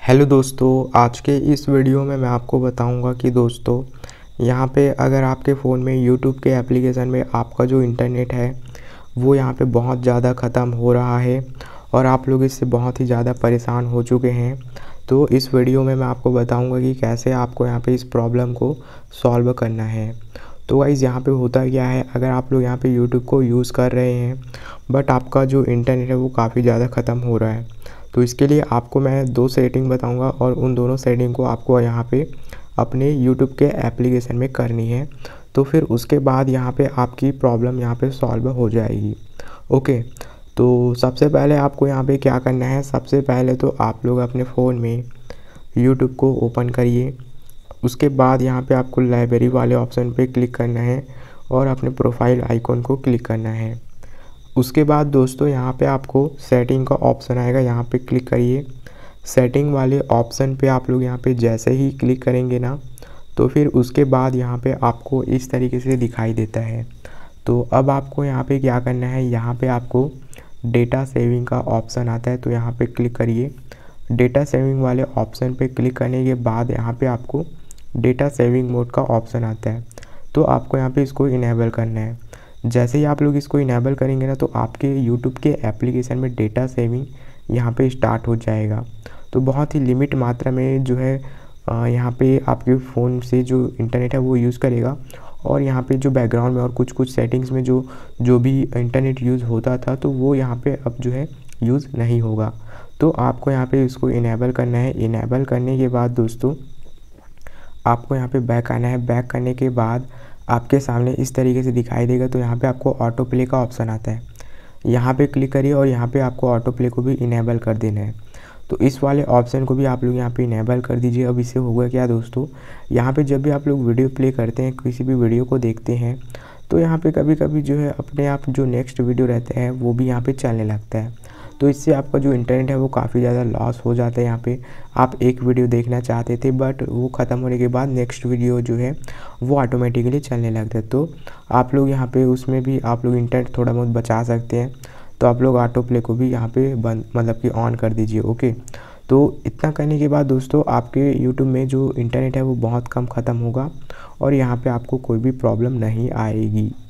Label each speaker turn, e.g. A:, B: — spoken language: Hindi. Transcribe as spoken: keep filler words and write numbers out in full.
A: हेलो दोस्तों, आज के इस वीडियो में मैं आपको बताऊंगा कि दोस्तों यहाँ पे अगर आपके फ़ोन में यूट्यूब के एप्लीकेशन में आपका जो इंटरनेट है वो यहाँ पे बहुत ज़्यादा ख़त्म हो रहा है और आप लोग इससे बहुत ही ज़्यादा परेशान हो चुके हैं। तो इस वीडियो में मैं आपको बताऊंगा कि कैसे आपको यहाँ पे इस प्रॉब्लम को सॉल्व करना है। तो गाइज़ यहाँ पे होता क्या है, अगर आप लोग यहाँ पे यूट्यूब को यूज़ कर रहे हैं बट आपका जो इंटरनेट है वो काफ़ी ज़्यादा ख़त्म हो रहा है, तो इसके लिए आपको मैं दो सेटिंग बताऊंगा और उन दोनों सेटिंग को आपको यहाँ पे अपने यूट्यूब के एप्लीकेशन में करनी है। तो फिर उसके बाद यहाँ पे आपकी प्रॉब्लम यहाँ पे सॉल्व हो जाएगी। ओके, तो सबसे पहले आपको यहाँ पे क्या करना है, सबसे पहले तो आप लोग अपने फ़ोन में यूट्यूब को ओपन करिए। उसके बाद यहाँ पे आपको लाइब्रेरी वाले ऑप्शन पे क्लिक करना है और अपने प्रोफाइल आइकॉन को क्लिक करना है। उसके बाद दोस्तों यहाँ पे आपको सेटिंग का ऑप्शन आएगा, यहाँ पे क्लिक करिए। सेटिंग वाले ऑप्शन पे आप लोग यहाँ पे जैसे ही क्लिक करेंगे ना, तो फिर उसके बाद यहाँ पे आपको इस तरीके से दिखाई देता है। तो अब आपको यहाँ पे क्या करना है, यहाँ पे आपको डेटा सेविंग का ऑप्शन आता है, तो यहाँ पे क्लिक करिए। डेटा सेविंग वाले ऑप्शन पे क्लिक करने के बाद यहाँ पे आपको डेटा सेविंग मोड का ऑप्शन आता है, तो आपको यहाँ पे इसको इनेबल करना है। जैसे ही आप लोग इसको इनेबल करेंगे ना, तो आपके यूट्यूब के एप्लीकेशन में डेटा सेविंग यहाँ पे स्टार्ट हो जाएगा। तो बहुत ही लिमिट मात्रा में जो है यहाँ पे आपके फ़ोन से जो इंटरनेट है वो यूज़ करेगा, और यहाँ पे जो बैकग्राउंड में और कुछ कुछ सेटिंग्स में जो जो भी इंटरनेट यूज़ होता था तो वो यहाँ पे अब जो है यूज़ नहीं होगा। तो आपको यहाँ पे इसको इनेबल करना है। इनेबल करने के बाद दोस्तों आपको यहाँ पे बैक आना है। बैक करने के बाद आपके सामने इस तरीके से दिखाई देगा, तो यहाँ पे आपको ऑटो प्ले का ऑप्शन आता है, यहाँ पे क्लिक करिए और यहाँ पे आपको ऑटो प्ले को भी इनेबल कर देना है। तो इस वाले ऑप्शन को भी आप लोग यहाँ पे इनेबल कर दीजिए। अब इससे होगा क्या दोस्तों, यहाँ पे जब भी आप लोग वीडियो प्ले करते हैं, किसी भी वीडियो को देखते हैं, तो यहाँ पे कभी कभी जो है अपने आप जो नेक्स्ट वीडियो रहता है वो भी यहाँ पे चलने लगता है। तो इससे आपका जो इंटरनेट है वो काफ़ी ज़्यादा लॉस हो जाता है। यहाँ पे आप एक वीडियो देखना चाहते थे बट वो ख़त्म होने के बाद नेक्स्ट वीडियो जो है वो ऑटोमेटिकली चलने लगता है। तो आप लोग यहाँ पे उसमें भी आप लोग इंटरनेट थोड़ा बहुत बचा सकते हैं। तो आप लोग ऑटो प्ले को भी यहाँ पे बंद मतलब कि ऑन कर दीजिए। ओके, तो इतना करने के बाद दोस्तों आपके यूट्यूब में जो इंटरनेट है वो बहुत कम ख़त्म होगा और यहाँ पे आपको कोई भी प्रॉब्लम नहीं आएगी।